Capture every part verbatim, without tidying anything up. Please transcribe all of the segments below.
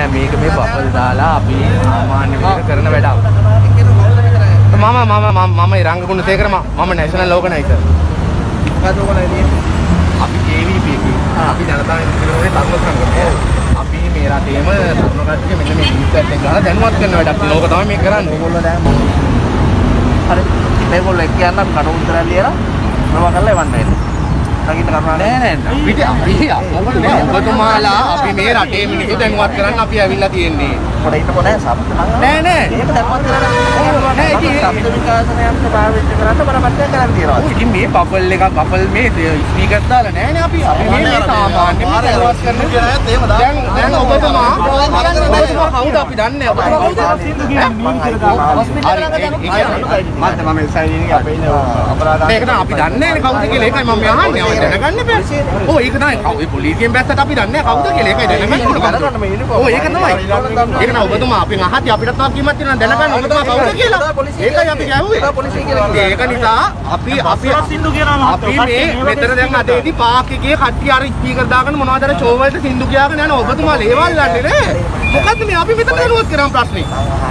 නෑ මේක මේ බබල් දාලා අපි සාමාන්‍ය විදිහට කරන වැඩක්. මම මම මම ඉරංග ගුණසේකර මම නැෂනල් ඕගනයිසර්. මොකද ඕගනයිසර්? අපි K V P එකේ අපි ජනතා විමුක්තියේ තරුණ සංගමය. අපි මේ රටේම තරුණ කට්ටිය මෙන්න මේ ඉනිෂියේටිව් එක ගන්න දැනුවත් කරන වැඩක්. ඕක තමයි මේ කරන්නේ. ඕගොල්ලෝ දැන් හරි මේගොල්ලෝ එක්ක යන්න අපි කඩ උන්තරන් ලියලා මොනවා කරලා එවන්න වෙන්නේ. නගින්න කරුණා නෑ නෑ පිට අපි මොකද නෑ ඔබතුමාලා අපි මේ රටේ මිනිස්සු දැනුවත් කරන්න අපි ඇවිල්ලා තියෙන්නේ. පොඩ හිටපො නෑ සබ්ද නෑ නෑ ඒක දැනුවත් කරන්න නෑ ඉතින් සබ්ද විකාශනයක් පාවිච්චි කරන්න බරපතල කරන් තියනවා. ඉතින් මේ බබල් එක බබල් මේ ස්පීකර් දාලා නෑනේ අපි අපි මේ සාමාන්‍ය දැනුවත් කරන්න දැන් දැන් ඔබතුමා ඔබතුමා කවුද අපි දන්නේ ඔබතුමා කවුද මම සයිනින් අපේ අපරාධ මේක නම් අපි දන්නේ නෑනේ කවුද කියලා ඒකයි මම අහන්නේ. දැනගන්න බෑ. ඔව් ඒක තමයි. ඔය පොලිසියෙන් බැස්සට අපි දන්නේ නැහැ කවුද කියලා. ඒකයි දැනගන්න. ඔව් ඒක තමයි. ඒක නම ඔබතුමා අපෙන් අහද්දී අපිට තව කීමක් තියෙනවා දැනගන්න ඔබතුමා කවුද කියලා. ඒකයි අපි ගැහුවේ. පොලිසිය කියලා. ඒක නිසා අපි අපි සින්දු කියනවා අපි මේ මෙතන දැන් අදේදී පාක් එකේ කට්ටිය අර ස්පීකර් දාගෙන මොනවද අර ෂෝ වලට සින්දු කියාගෙන යන ඔබතුමා ලේවල් ගන්නේ නේ. මොකද්ද මේ අපි මෙතන දනුවත් කරන් ප්‍රශ්නේ.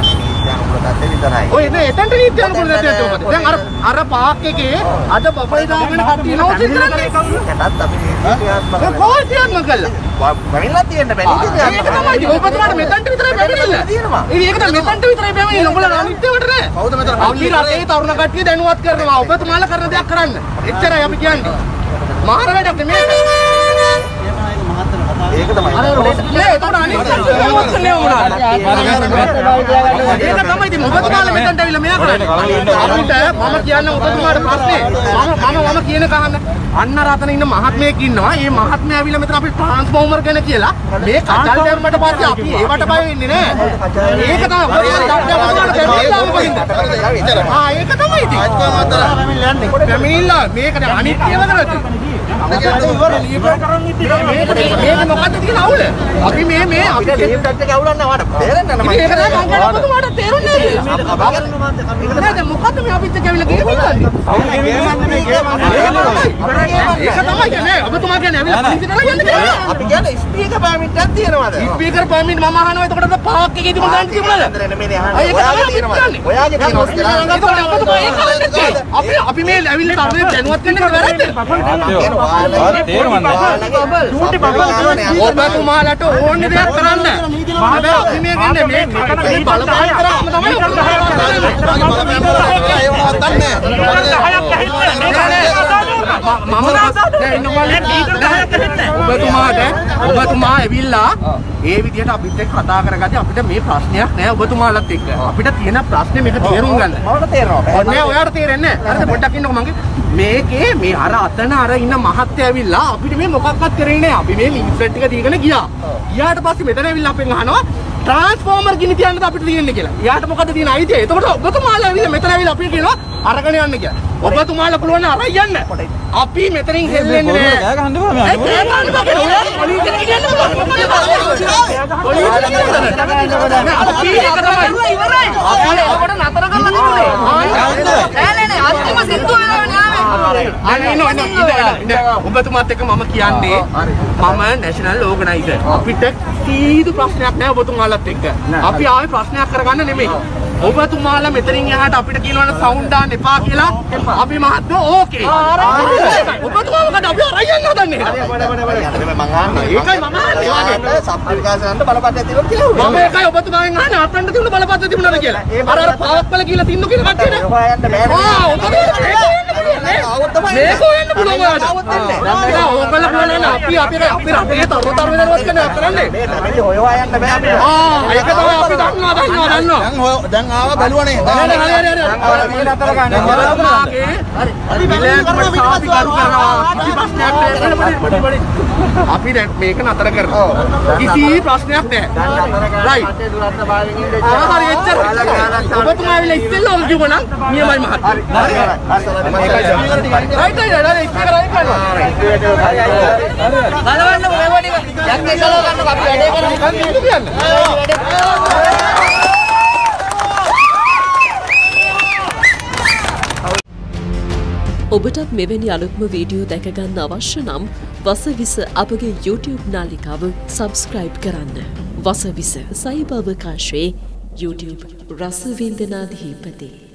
ඔය නේ එතනට නීති අනුකූල නැති මොකද? දැන් අර අර පාක් එකේ අද බබල් දාගෙන කට්ටිය නෝට් කරන්නේ. ඒකත් අපි ඒක කොහොමද කියන්න කළා? වෙන්නලා තියෙන්න බෑ නේද? ඒක තමයි ඔබතුමාට මෙතනට විතරයි බැමිණිලා තියෙනවා. ඉතින් ඒක තමයි මෙතනට විතරයි බැමිණිලා. උඹලා අනිත්‍යවට නෑ. කවුද මෙතන? අපි රටේ තරුණ කට්ටිය දැනුවත් කරනවා. ඔබතුමාලා කරන දෙයක් කරන්න. එච්චරයි අපි කියන්නේ. මාර වැඩක් නෙමෙයි. ඒක තමයි. අර නේ ඒකට අනිත්‍යවට දැනුවත් කරන්නේ වුණා. ඒක තමයි ඉතින් ඔබතුමාලා මෙතනට ඇවිල්ලා මෙයා කරන්නේ. අපිට මම කියන්නේ ඔබතුමාට ප්‍රශ්නේ. මම මම මම කියන කහන්න. අන්න රතන ඉන්න මහත්මයෙක් ඉන්නවා. මේ මහත්මයා ඇවිල්ලා මෙතන අපි ට්‍රාන්ස්ෆෝමර් ගැන කියලා මේ කචල් දැම්මට පස්සේ අපි ඒවට බය වෙන්නේ නෑ. ඒක තමයි ආ ඒක තමයි ඉතින්. පැමිණිලා මේකට අනිත්‍යව කරද්දී. මේක මොකද්ද කියලා අවුල? අපි මේ මේ අපි ටීම් පැට් එක අවුලන්න වාට තේරෙන්නේ නැහැ මම. ඒක තමයි මම කියනවා ඔබතුමාට තේරුන්නේ නැහැ. නේද මොකද්ද මේ අපිත් එක්ක ඇවිල්ලා කියන්නේ? ඒක තමයි කියන්නේ ඔබතුමා කියන්නේ ඇවිල්ලා පොලිසියට යන්න කියලා. අපි කියන්නේ ස්පීකර් පර්මිට් එකක් තියෙනවද? ස්පීකර් පර්මිට් මම අහනවා එතකොට පාක් එකේ තිබුණ දාන්න තිබුණාද? ඒක තමයි ඔයාගේ තියෙනවා. අපි අපි මේ ඇවිල්ලා තරනේ දැනුවත් වෙන්න වැරද්ද? ඔබතුමාලට ඕනේ දෙයක් කරන්න. අපි මේ කියන්නේ මේ මේ බලපෑම් කරාම තමයි ඔබතුමාට ඔබතුමා ඇවිල්ලා ඒ විදිහට අපිත් එක්ක කතා කරගත්තී අපිට මේ ප්‍රශ්නයක් නෑ ඔබතුමාලත් එක්ක. අපිට තියෙන ප්‍රශ්නේ මේක තේරුම් ගන්න. මට තේරෙනවා. ඔන්නේ ඔයාලට තේරෙන්නේ නෑ. හරිද පොඩ්ඩක් ඉන්නකො මගේ. මේකේ මේ අර අතන අර ඉන්න මහත්තයා ඇවිල්ලා අපිට මේ මොකක්වත් කරේ නෑ. අපි මේ ලින්ක්ලට් එක දීගෙන ගියා. ගියාට පස්සේ මෙතන ඇවිල්ලා අපෙන් අහනවා ට්‍රාන්ස්ෆෝමර් ගිනි තියන්නද අපිට තියෙන්නේ කියලා. යාට මොකද තියෙන අයිතිය? එතකොට ඔබතුමාලා ඇවිල්ලා මෙතන ඇවිල්ලා අපිට කියනවා අරගෙන යන්න කියලා. ඔබතුමාලා පුළුවන් අර යන්න. අපි මෙතනින් හෙල්ලෙන්නේ නෑ. ගෑ ගහන්න බෑ. ඒ ගෑ ගහන්න බෑ. පොලිසියට කියන්න බෑ. පොලිසියට කියන්න බෑ. අපි ඒක තමයි ඉවරයි. අපි අපට නතර කරලා තිබුණේ. නෑ නෑ නෑ අන්තිම සින්දුව වෙනවනේ ආවේ. අනේ නෝ නෝ ඔබතුමාත් එක්ක මම කියන්නේ මම නැෂනල් ඕගනයිසර්. අපිට කීදු ප්‍රශ්නයක් නෑ ඔබතුමාලත් එක්ක. අපි ආවේ ප්‍රශ්නයක් කරගන්න නෙමෙයි. ඔබතුමාලා මෙතනින් එහාට අපිට කියනවනේ සවුන්ඩ් දාන්න එපා කියලා. අපි මහත්මෝ ඕකේ. ඔබතුමා මොකද අපි අරයන් හදන්නේ? මම අහන්නේ. ඒකයි මම අහන්නේ. සබ්ද විකාශනන්ට බලපත්‍රය තියෙනවා කියලා. මම ඒකයි ඔබතුමාගෙන් අහන්නේ අතන්ට තිබුණ බලපත්‍රය තිබුණාද කියලා. අර අර පාවක්වල කියලා තින්නු කියලා කට්ටියට. හොයන්න බෑ. ආ ඔබතුමා මේක හොයන්න පුළුවන් ඔයාලට. නෑ ඕකල බලන්න අපි අපි අපි රටේ තරුණ තරුණ දරුවත් කරන්නේ. මේ හොය හොයන්න බෑ අපිට. ආ ඒක තමයි අපි දන්නවා දන්නවා දන්නවා. දැන් ආවා බැලුවනේ. හරි හරි හරි හරි. අපි නතර ගන්න. ඔබතුමාගේ හරි විලයන්ට සාපි කරු කරනවා. කිසි ප්‍රශ්නයක් නැහැ. අපි දැන් මේක නතර කරනවා. කිසි ප්‍රශ්නයක් නැහැ. රයිට්. හරි එච්චර. ඔබතුමා ඇවිල්ලා ඉස්සෙල්ලා ඔල් කිව්වනම් නියමයි මහත්තයා. හරි හරි. රයිට් රයිට් හරි ස්පීකර් අයින් කරනවා. බලවන්න ඔය වඩේ යන්නේ සලව ගන්න අපි වැඩේ කරමු. ඔබටත් මෙවැනි අලුත්ම වීඩියෝ දැක ගන්න අවශ්‍ය නම් වසවිස අපගේ YouTube නාලිකාව සබස්ක්‍රයිබ් කරන්න. වසවිස සයිබාවකාශයේ YouTube රසවින්දනාධීපති.